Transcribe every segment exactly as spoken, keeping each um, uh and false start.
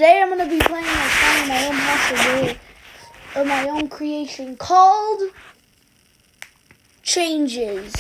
today I'm going to be playing a song of my own possibility, of my own creation called Changes.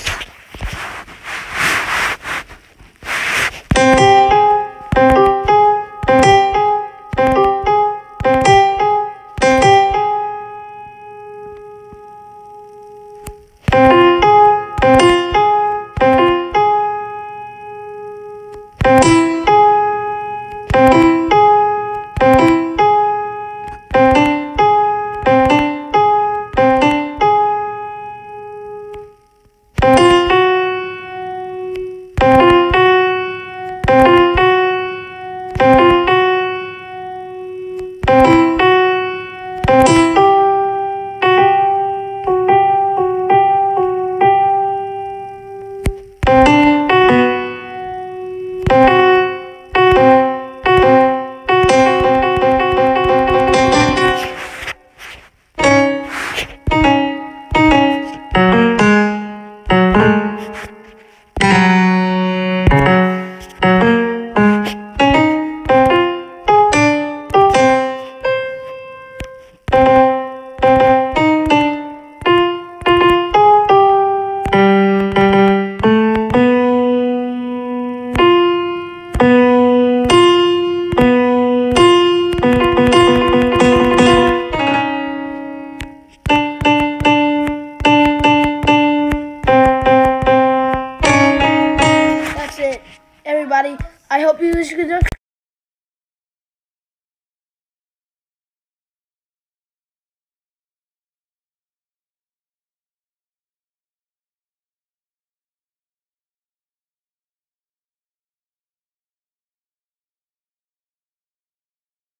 Everybody, I hope you